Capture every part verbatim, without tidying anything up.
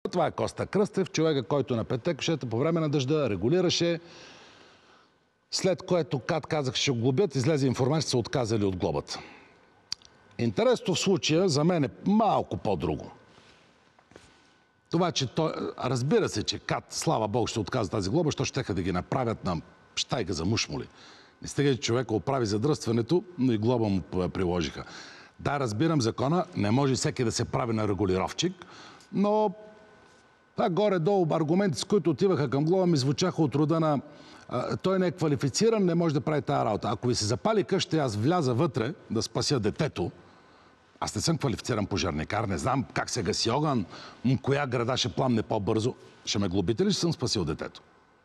Това е Коста Кръстев, човека, който на петте кюшета по време на дъжда регулираше, след което КАТ казах, ще го глобят, излезе информация, че са отказали от глобата. Интересно в случая за мен е малко по-друго. Това, че той... Разбира се, че КАТ, слава Бог, ще отказа тази глоба, защото щеха да ги направят на щайка за мушмули. Не стига, че човека оправи задръстването, но и глоба му приложиха. Да, разбирам закона, не може всеки да се прави на регулировчик, но това горе-долу аргументи, с които отиваха към глоба, ми звучаха от рода на а, той не е квалифициран, не може да прави тази работа. Ако ви се запали къща и аз вляза вътре да спася детето, аз не съм квалифициран пожарникар, не знам как се гаси огън, коя града ще пламне по-бързо. Ще ме глобите ли, че съм спасил детето?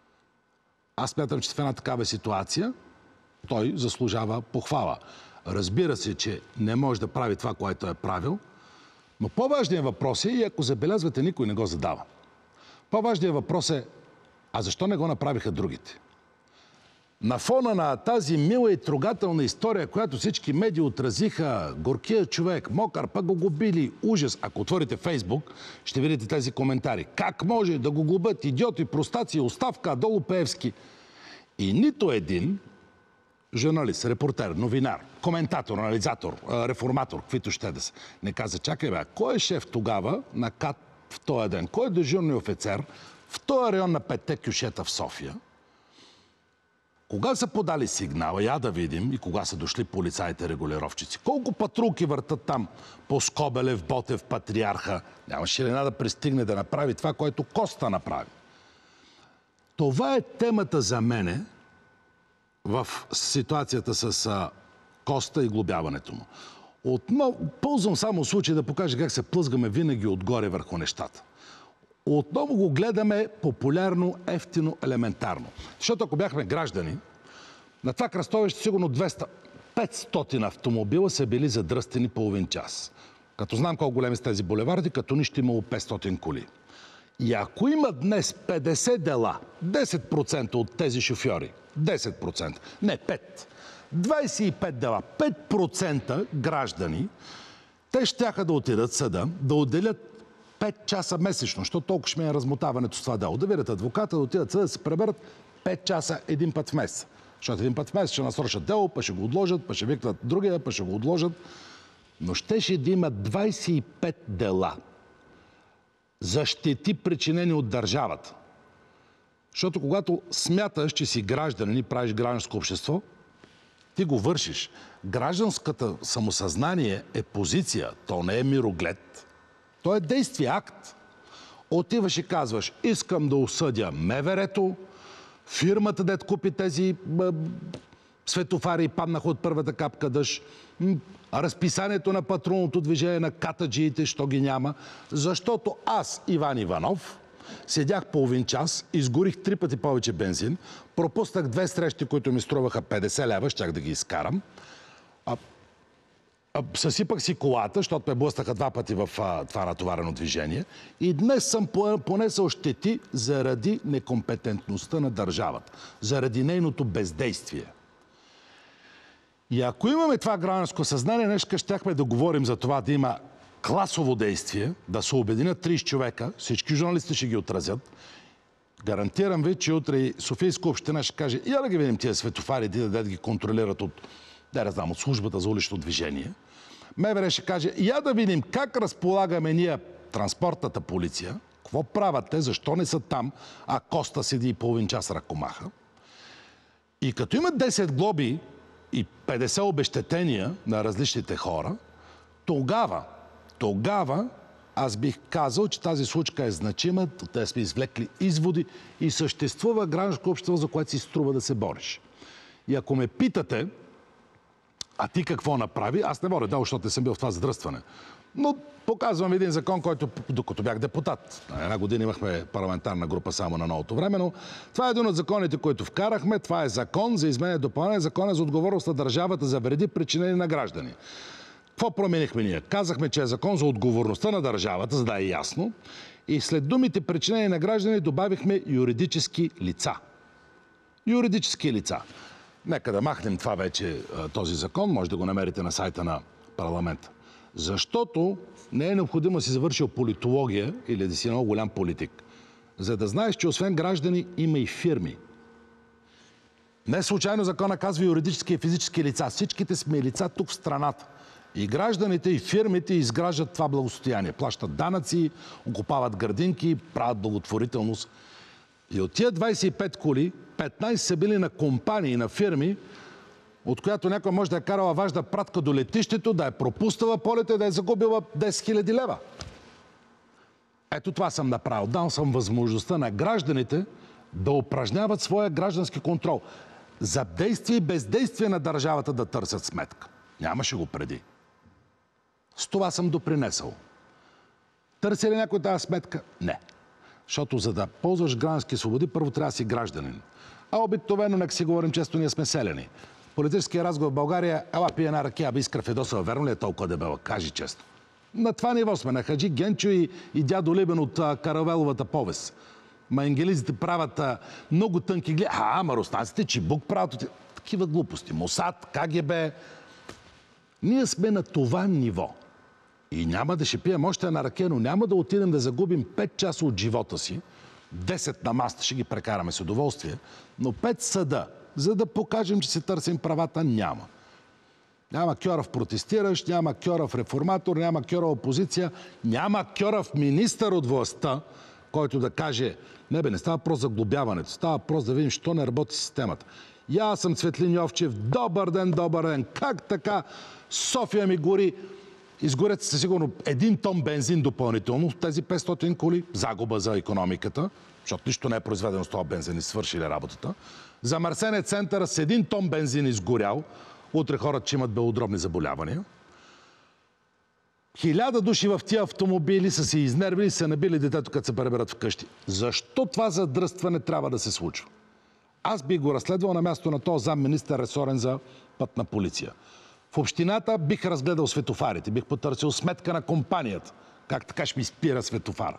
Аз смятам, че в една такава ситуация той заслужава похвала. Разбира се, че не може да прави това, което е правил, но по-важният въпрос е, и ако забелязвате, никой не го задава. По-важният въпрос е, а защо не го направиха другите? На фона на тази мила и трогателна история, която всички медии отразиха, горкия човек, мокър, пък го губили, ужас. Ако отворите Фейсбук, ще видите тези коментари. Как може да го губят идиоти, простаци, оставка, долу Пеевски? И нито един журналист, репортер, новинар, коментатор, анализатор, реформатор, каквито ще да са, не каза, чакай бе, кой е шеф тогава на КАТ в този ден? Кой е дежурният офицер в този район на петте кюшета в София? Кога са подали сигнала, я да видим, и кога са дошли полицаите регулировчици? Колко патрулки въртат там по Скобелев, Ботев, Патриарха? Нямаше ли една да пристигне да направи това, което Коста направи? Това е темата за мене в ситуацията с а, Коста и глобяването му. Отново, ползвам само случай да покажа как се плъзгаме винаги отгоре върху нещата. Отново го гледаме популярно, ефтино, елементарно. Защото ако бяхме граждани, на това кръстовище сигурно двеста петстотин автомобила са били задръстени половин час. Като знам колко големи са тези булеварди, като нищо имало петстотин коли. И ако има днес петдесет дела, десет процента от тези шофьори, десет процента, не пет, двадесет и пет дела, пет процента граждани, те щяха да отидат в съда, да отделят пет часа месечно, защото толкова ще ми е размотаването с това дело. Да видят адвоката, да отидат съда, да се преберат пет часа един път в месец. Защото един път в месец ще насрочат дело, па ще го отложат, па ще викнат другия, па ще го отложат. Но щеше да има двадесет и пет дела за щети, причинени от държавата. Защото когато смяташ, че си гражданин и правиш гражданско общество, ти го вършиш. Гражданската самосъзнание е позиция, то не е мироглед. То е действие, акт. Отиваш и казваш, искам да осъдя МВР-то, фирмата, дет купи тези б, светофари и паднаха от първата капка дъжд, разписанието на патрулното движение на катаджиите, що ги няма, защото аз, Иван Иванов, седях половин час, изгорих три пъти повече бензин, пропуснах две срещи, които ми струваха петдесет лева, щях да ги изкарам, а, а, съсипах си колата, защото ме блъснаха два пъти в а, това натоварено движение, и днес съм понесъл щети заради некомпетентността на държавата, заради нейното бездействие. И ако имаме това гражданско съзнание, днеска щяхме да говорим за това да има класово действие, да се обединят тридесет човека, всички журналисти ще ги отразят. Гарантирам ви, че утре и Софийска община ще каже, я да ги видим тия светофари, да, да ги контролират от, да не знам, от службата за улично движение. МВР ще каже, я да видим как разполагаме ние транспортната полиция, какво правят те, защо не са там, а Коста седи и половин час ръкомаха. И като имат десет глоби и петдесет обезщетения на различните хора, тогава, тогава аз бих казал, че тази случка е значима, те сме извлекли изводи и съществува гражданско общество, за което си струва да се бориш. И ако ме питате, а ти какво направи, аз не мога да, защото не съм бил в това задръстване. Но показвам един закон, който, докато бях депутат, една година имахме парламентарна група само на Новото време, но това е един от законите, които вкарахме. Това е закон за изменение и допълнение, закон за отговорност на държавата за вреди, причинени на граждани. Какво променихме ние? Казахме, че е закон за отговорността на държавата, за да е ясно. И след думите причинени на граждани добавихме юридически лица. Юридически лица. Нека да махнем това вече, този закон. Може да го намерите на сайта на парламента. Защото не е необходимо да си завършил политология или да си много голям политик, за да знаеш, че освен граждани има и фирми. Не случайно закона казва юридически и физически лица. Всичките сме лица тук в страната. И гражданите, и фирмите изграждат това благосостояние. Плащат данъци, окупават градинки, правят благотворителност. И от тия двайсет и пет коли, петнайсет са били на компании, на фирми, от която някой може да е карала важна пратка до летището, да е пропустила полета и да е загубила десет хиляди лева. Ето това съм направил. Дал съм възможността на гражданите да упражняват своя граждански контрол. За действие и бездействие на държавата да търсят сметка. Нямаше го преди. С това съм допринесъл. Търси ли някой тази сметка? Не. Защото за да ползваш граждански свободи, първо трябва да си гражданин. А обикновено, нека си говорим често, ние сме селени. Политическия разговор в България, ела пие една ракия, аби Искра Федосова, верно ли е толкова дебела? Кажи често. На това ниво сме, на Хаджи Генчо и, и дядо Либен от а, Каравеловата повест. Ма англизите правят а, много тънки гледа. А, ама руснаците, Чибук правят такива глупости. Мосад, КГБ. Ние сме на това ниво. И няма да ще пием още една ракия, но няма да отидем да загубим пет часа от живота си. десет на маста ще ги прекараме с удоволствие, но пет съда, за да покажем, че си търсим правата, няма. Няма Кьорав протестиращ, няма Кьорав реформатор, няма Кьорав опозиция, няма Кьорав министър от властта, който да каже, не бе, не става въпрос за глобяването, става въпрос да видим, що не работи системата. И аз съм Цветлин Йовчев, добър ден, добър ден, как така София ми гори, изгорят се сигурно един тон бензин допълнително, тези петстотин коли, загуба за икономиката, защото нищо не е произведено с това бензин и свършили работата. Замърсен е центъра с един тон бензин изгорял, утре хората, че имат белодробни заболявания. Хиляда души в тия автомобили са се изнервили и са набили детето, като се преберат вкъщи. Защо това задръстване трябва да се случва? Аз би го разследвал на място на този замминистър ресорен за пътна полиция. В общината бих разгледал светофарите, бих потърсил сметка на компанията. Как така ще ми спира светофара?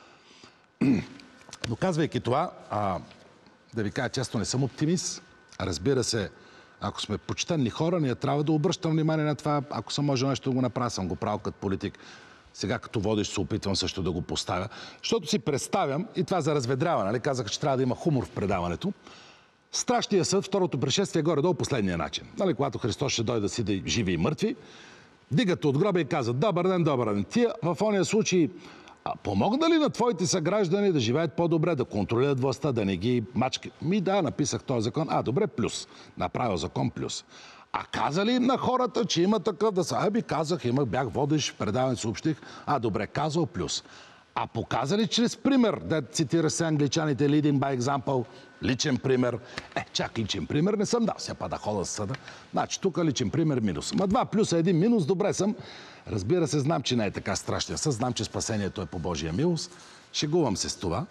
Но казвайки това, а, да ви кажа често, не съм оптимист. Разбира се, ако сме почтенни хора, ние трябва да обръщам внимание на това. Ако съм може нещо да го направя, съм го правил като политик. Сега като водещ се опитвам също да го поставя. Защото си представям, и това за разведряване, нали? Казах, че трябва да има хумор в предаването. Страшния съд, второто пришествие, горе-долу последния начин. Нали, когато Христос ще дойде да си да живи и мъртви, дигат от гроба и казват, добър ден, добър ден. Тия в ония случай помогна ли на твоите съграждани да живеят по-добре, да контролират властта, да не ги мачкат? Ми да, написах този закон. А, добре, плюс. Направил закон плюс. А каза ли на хората, че има такъв да са? Аби казах, имах, бях водещ, в предаване съобщих. А, добре, казал плюс. А показали чрез пример, да цитира се англичаните, leading by example, личен пример. Е, чак личен пример не съм дал, сега па да хода с съда. Значи тук личен пример минус. Ма два плюса един минус, добре съм. Разбира се, знам, че не е така страшния съд, знам, че спасението е по Божия милост. Шегувам се с това.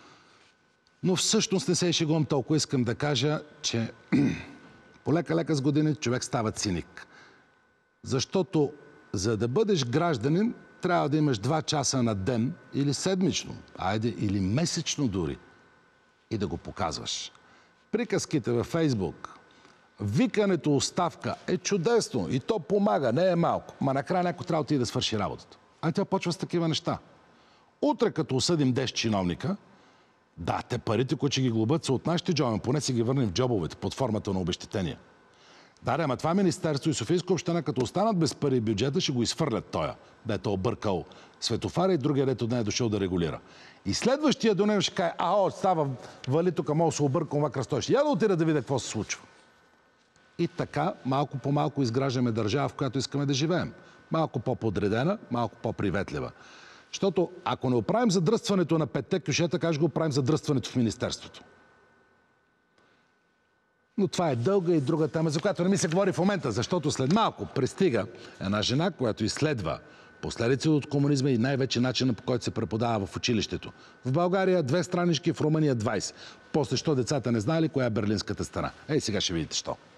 Но всъщност не се шегувам толкова. Искам да кажа, че полека-лека с години човек става циник. Защото за да бъдеш гражданин, трябва да имаш два часа на ден или седмично, айде, или месечно дори, и да го показваш. Приказките във Фейсбук, викането оставка е чудесно и то помага, не е малко. Ма накрая някой трябва да отиде да свърши работата. А тя почва с такива неща. Утре, като осъдим десет чиновника, да, те парите, които ще ги глобят, са от нашите джобове, поне си ги върнем в джобовете под формата на обезщетения. Да, ама това министерство и Софийска община, като останат без пари в бюджета, ще го изфърлят тоя, дето объркал светофара и другия, дето не е дошъл да регулира. И следващия до него ще каже, а, о, става, вали тук, мога да се обърка това кръстовище. Я да отида да видя какво се случва. И така, малко по малко изграждаме държава, в която искаме да живеем. Малко по-подредена, малко по-приветлива. Защото ако не оправим задръстването на петте кюшета, как ще го оправим задръстването в министерството? Но това е дълга и друга тема, за която не ми се говори в момента, защото след малко пристига една жена, която изследва последиците от комунизма и най-вече начина, по който се преподава в училището. В България две странички, в Румъния двайсет. После що децата не знаели коя е Берлинската стена. Ей, сега ще видите що.